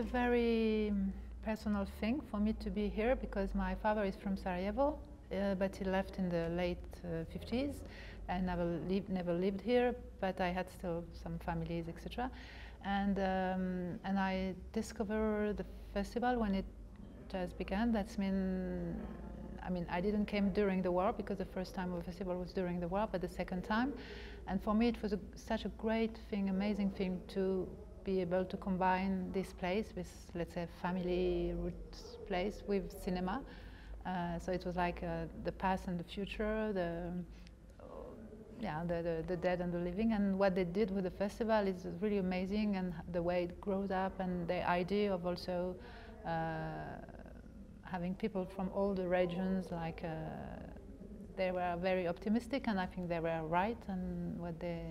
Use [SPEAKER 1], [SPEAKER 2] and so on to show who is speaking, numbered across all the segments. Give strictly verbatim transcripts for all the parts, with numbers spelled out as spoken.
[SPEAKER 1] a very personal thing for me to be here because my father is from Sarajevo, uh, but he left in the late uh, fifties and never lived, never lived here, but I had still some families, et cetera. And, um, and I discovered the festival when it just began. That's mean, I mean, I didn't came during the war because the first time of the festival was during the war, but the second time. And for me it was a, such a great thing, amazing thing to be able to combine this place with, let's say, family roots place with cinema. Uh, so it was like uh, the past and the future, the yeah, the, the, the dead and the living, and what they did with the festival is really amazing, and the way it grows up, and the idea of also uh, having people from all the regions, like uh, they were very optimistic, and I think they were right, and what they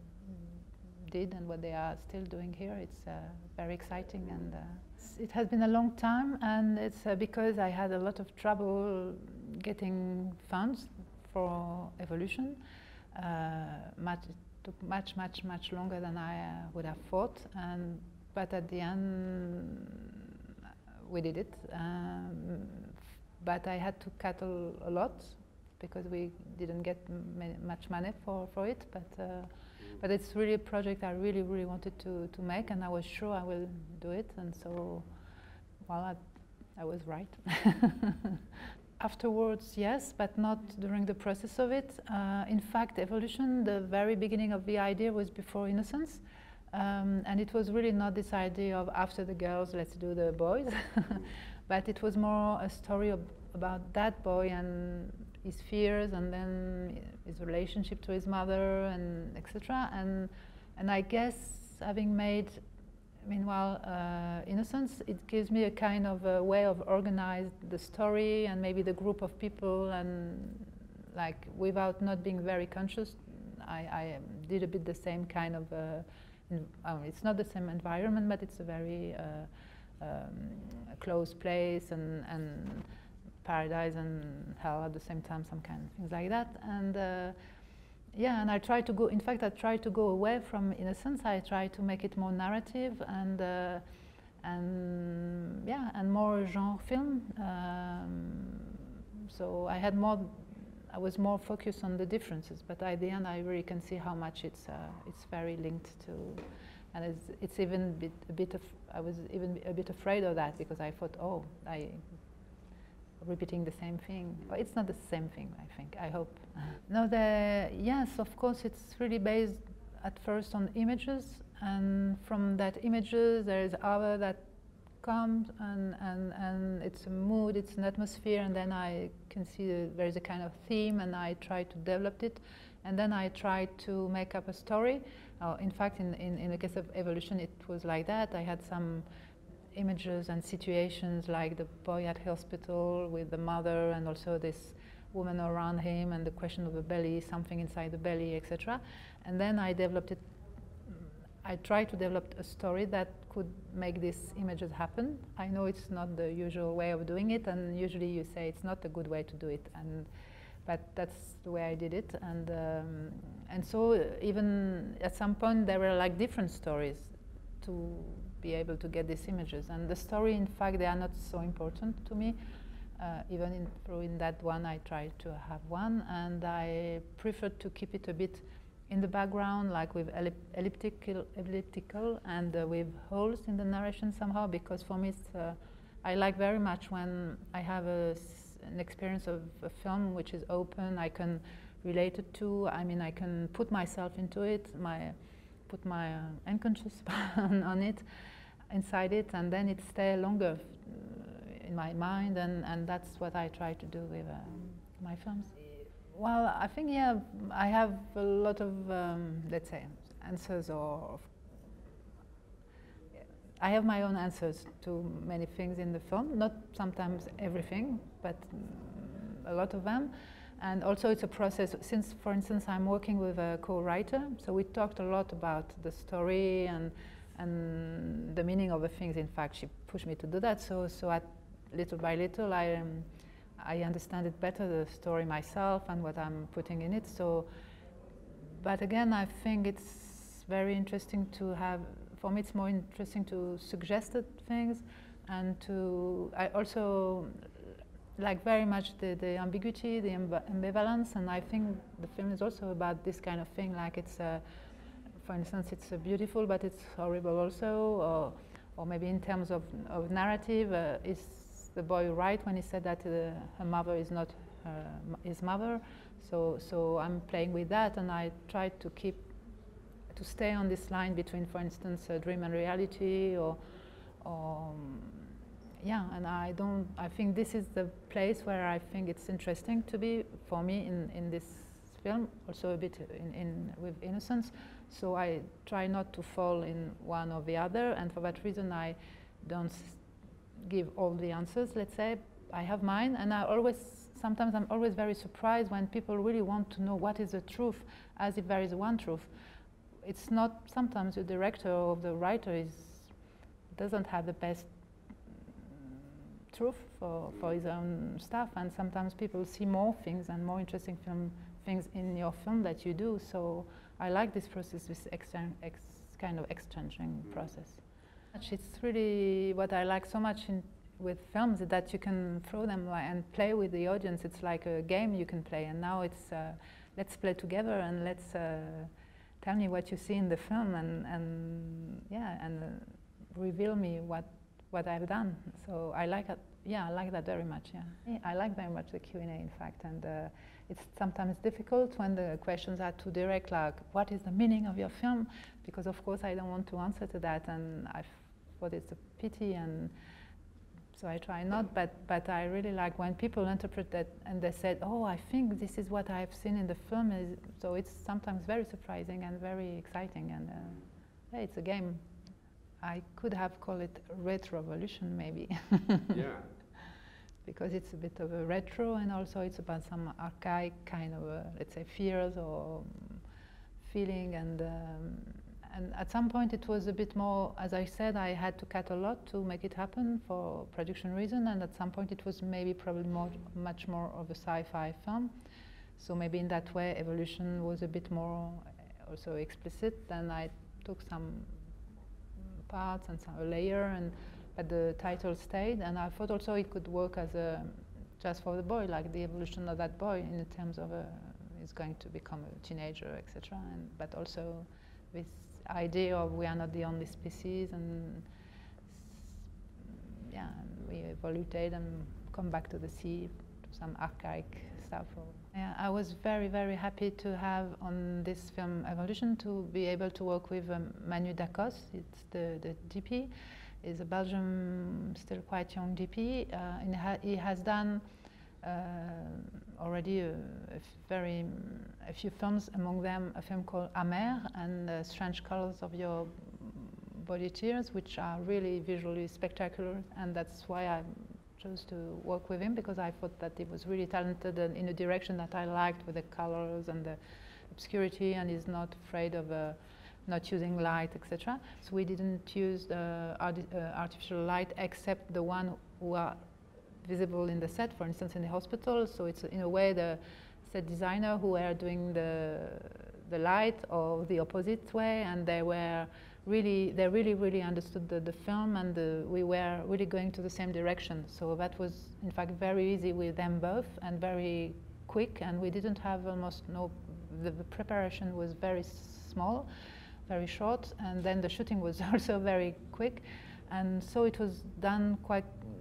[SPEAKER 1] did and what they are still doing here, it's uh, very exciting, and uh, it has been a long time, and it's uh, because I had a lot of trouble getting funds for Evolution. Uh, much, it took much, much, much longer than I uh, would have thought, and but at the end we did it. Um, but I had to cut a, a lot because we didn't get much money for, for it. But uh, mm. but it's really a project I really, really wanted to to make, and I was sure I will do it. And so, well, I, I was right. Afterwards, yes, but not during the process of it. Uh, in fact, Evolution, the very beginning of the idea was before Innocence. Um, and it was really not this idea of after the girls, let's do the boys. But it was more a story of, about that boy and his fears, and then his relationship to his mother, and et cetera. And, and I guess having made Meanwhile, uh, Innocence, it gives me a kind of a way of organize the story and maybe the group of people, and like without not being very conscious, I, I did a bit the same kind of, uh, oh, it's not the same environment, but it's a very uh, um, a closed place, and, and paradise and hell at the same time, some kind of things like that. And uh, yeah, and I try to go, in fact, I try to go away from Innocence. I try to make it more narrative and, uh, and yeah, and more genre film. Um, so I had more, I was more focused on the differences, but at the end I really can see how much it's, uh, it's very linked to, and it's, it's even a bit, a bit of, I was even a bit afraid of that because I thought, oh, I, repeating the same thing. Well, it's not the same thing, I think, I hope. No, the, yes, of course, it's really based at first on images, and from that images there is other that comes, and, and, and it's a mood, it's an atmosphere, and then I can see that there is a kind of theme, and I try to develop it, and then I try to make up a story. Uh, in fact, in, in, in the case of Evolution, it was like that. I had some images and situations like the boy at hospital with the mother, and also this woman around him, and the question of the belly, something inside the belly, et cetera. And then I developed it, I tried to develop a story that could make these images happen. I know it's not the usual way of doing it, and usually you say it's not a good way to do it, and but that's the way I did it. And, um, and so even at some point there were like different stories to be able to get these images, and the story, in fact, they are not so important to me. Uh, even in, in that one, I tried to have one, and I preferred to keep it a bit in the background, like with ellip elliptical, elliptical, and uh, with holes in the narration somehow. Because for me, it's, uh, I like very much when I have a, an experience of a film which is open. I can relate it to. I mean, I can put myself into it. My put my uh, unconscious on, on it, inside it, and then it stays longer uh, in my mind, and, and that's what I try to do with uh, my films. Well, I think, yeah, I have a lot of, um, let's say, answers, or I have my own answers to many things in the film, not sometimes everything, but a lot of them. And also it's a process, since, for instance, I'm working with a co-writer, so we talked a lot about the story and, and the meaning of the things. In fact, she pushed me to do that, so, so at little by little I, um, I understand it better, the story myself and what I'm putting in it. So, but again, I think it's very interesting to have for me it's more interesting to suggest things, and to, I also like very much the, the ambiguity, the amb ambivalence, and I think the film is also about this kind of thing, like it's, uh, for instance, it's uh, beautiful but it's horrible also, or, or maybe in terms of, of narrative, uh, is the boy right when he said that uh, her mother is not uh, his mother? So, so I'm playing with that, and I try to keep, to stay on this line between, for instance, uh, dream and reality, or, or um, yeah, and I don't, I think this is the place where I think it's interesting to be, for me, in, in this film, also a bit in, in with Innocence. So I try not to fall in one or the other, and for that reason I don't give all the answers, let's say. I have mine, and I always, sometimes I'm always very surprised when people really want to know what is the truth, as if there is one truth. It's not, sometimes the director or the writer is, doesn't have the best truth for, for his own stuff, and sometimes people see more things and more interesting film things in your film that you do. So I like this process, this exchange, ex, kind of exchanging mm. process. It's really what I like so much in, with films, is that you can throw them and play with the audience. It's like a game you can play, and now it's uh, let's play together, and let's uh, tell me what you see in the film, and, and yeah, and uh, reveal me what what I've done. So I like it. Yeah, I like that very much. Yeah, yeah, I like very much the Q and A, in fact, and uh, it's sometimes difficult when the questions are too direct, like what is the meaning of your film? Because of course I don't want to answer to that, and I thought it's a pity, and so I try not. But but I really like when people interpret that and they said, oh, I think this is what I've seen in the film. Is so it's sometimes very surprising and very exciting, and uh, yeah, it's a game. I could have called it Retrovolution, maybe.
[SPEAKER 2] Yeah.
[SPEAKER 1] Because it's a bit of a retro, and also it's about some archaic kind of, uh, let's say, fears or um, feeling. And um, and at some point it was a bit more, as I said, I had to cut a lot to make it happen for production reason. And at some point it was maybe probably more, much more of a sci-fi film. So maybe in that way, Evolution was a bit more also explicit. And I took some parts and some a layer, and but the title stayed, and I thought also it could work as a just for the boy, like the evolution of that boy in terms of a, he's going to become a teenager, et cetera. And but also this idea of we are not the only species, and yeah, we evoluted and come back to the sea, to some archaic stuff. Yeah, I was very, very happy to have on this film Evolution to be able to work with um, Manu Dacos. It's the, the D P. He's a Belgian, still quite young D P. Uh, and ha he has done uh, already a, a very a few films, among them a film called Amer and uh, Strange Colors of Your Body Tears, which are really visually spectacular, and that's why I chose to work with him, because I thought that he was really talented and in a direction that I liked, with the colors and the obscurity, and he's not afraid of uh, not using light, et cetera. So we didn't use uh, arti uh, artificial light except the one who are visible in the set, for instance, in the hospital. So it's in a way the set designer who were doing the the light, or the opposite way, and they were really, they really, really understood the, the film, and the, we were really going to the same direction. So that was, in fact, very easy with them both, and very quick, and we didn't have almost no, the, the preparation was very small, very short, and then the shooting was also very quick, and so it was done quite,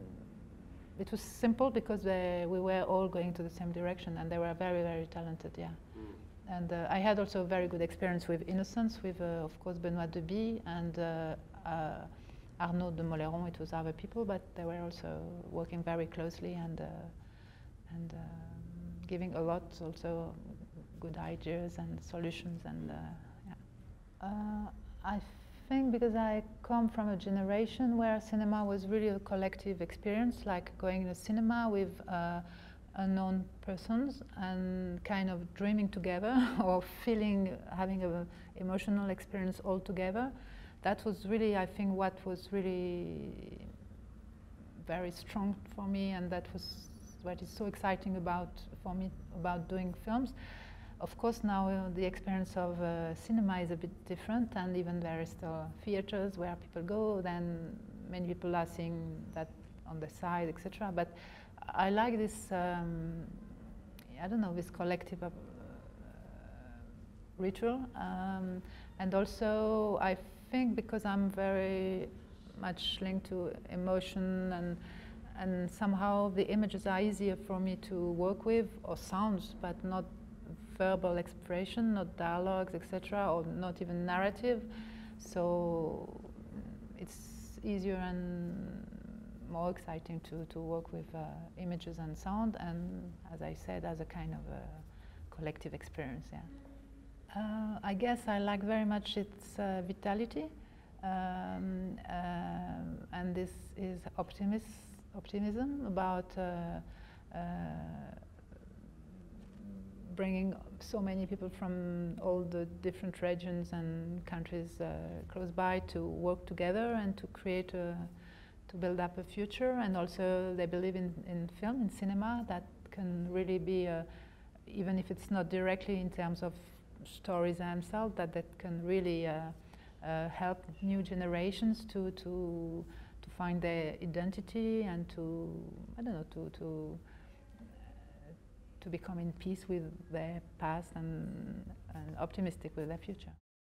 [SPEAKER 1] it was simple because they, we were all going to the same direction, and they were very, very talented, yeah. And uh, I had also a very good experience with Innocence, with, uh, of course, Benoît Deby and uh, uh, Arnaud de Moleron. It was other people, but they were also working very closely, and, uh, and uh, giving a lot, also good ideas and solutions. And uh, yeah. uh, I think because I come from a generation where cinema was really a collective experience, like going in a cinema with uh, unknown persons and kind of dreaming together, or feeling, having an emotional experience all together. That was really, I think, what was really very strong for me, and that was what is so exciting about, for me, about doing films. Of course, now uh, the experience of uh, cinema is a bit different, and even there are still theaters where people go, then many people are seeing that on the side, et cetera. But I like this, um, I don't know, this collective uh, ritual. Um, and also, I think because I'm very much linked to emotion, and and somehow the images are easier for me to work with, or sounds, but not verbal expression, not dialogues, et cetera, or not even narrative. So it's easier and more exciting to, to work with uh, images and sound, and as I said, as a kind of a collective experience. Yeah. Uh, I guess I like very much its uh, vitality, um, uh, and this is optimism. optimism about uh, uh, bringing so many people from all the different regions and countries uh, close by to work together and to create a, to build up a future. And also they believe in, in film, in cinema, that can really be, a, even if it's not directly in terms of stories themselves, that that can really uh, uh, help new generations to, to to find their identity and to, I don't know, to to uh, to become in peace with their past and, and optimistic with their future.